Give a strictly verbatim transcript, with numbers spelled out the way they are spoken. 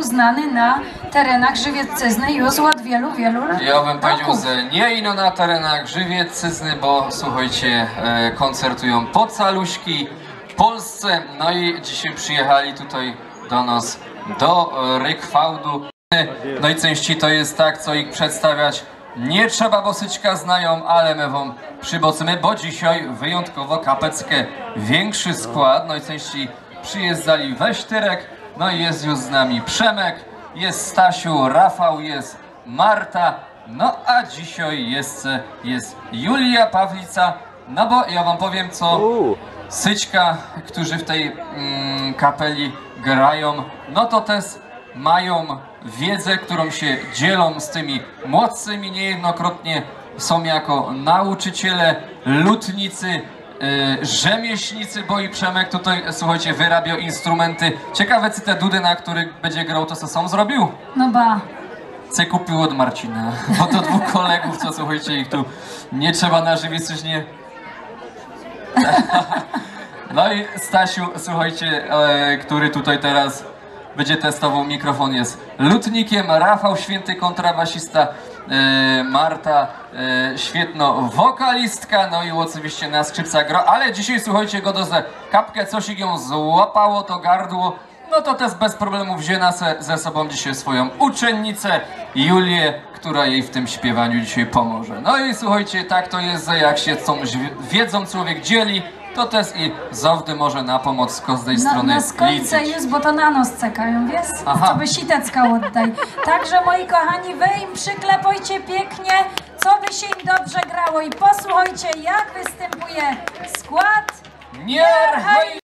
znany na terenach Żywiecczyzny już od wielu, wielu lat. Ja bym powiedział, że nie ino na terenach Żywiecczyzny, bo słuchajcie, e, koncertują pocaluśki w Polsce. No i dzisiaj przyjechali tutaj do nas, do e, Rykfałdu. No i częściej to jest tak, co ich przedstawiać nie trzeba, bo Syćka znają, ale my wam przybocymy, bo dzisiaj wyjątkowo kapeckę większy skład. No i częściej przyjeżdżali Weźtyrek, no i jest już z nami Przemek, jest Stasiu, Rafał, jest Marta, no a dzisiaj jest, jest Julia Pawlica, no bo ja wam powiem, co Syćka, którzy w tej mm, kapeli grają, no to też mają wiedzę, którą się dzielą z tymi młodszymi, niejednokrotnie są jako nauczyciele, lutnicy, yy, rzemieślnicy, bo i Przemek tutaj, słuchajcie, wyrabiał instrumenty. Ciekawe, czy te dudy, na których będzie grał, to co sam zrobił? No ba. Co kupił od Marcina, bo to dwóch kolegów, co słuchajcie, ich tu nie trzeba na Żywiecczyźnie. No i Stasiu, słuchajcie, e, który tutaj teraz będzie testował mikrofon, jest lutnikiem, Rafał święty kontrabasista, e, Marta e, świetno wokalistka, no i oczywiście na skrzypcach gro, ale dzisiaj słuchajcie, go do ze kapkę, coś ich ją złapało, to gardło, no to też bez problemu wzięła se, ze sobą dzisiaj swoją uczennicę Julię, która jej w tym śpiewaniu dzisiaj pomoże. No i słuchajcie, tak to jest, że jak się tą wiedzą człowiek dzieli, to też i zawdy może na pomoc z każdej Na, strony na skońce liczyć. już, bo to na nos czekają, wiesz? Aha. Co by sitecka oddaj. Także moi kochani, wy im przyklepujcie pięknie, co by się im dobrze grało i posłuchajcie, jak występuje skład. Nie!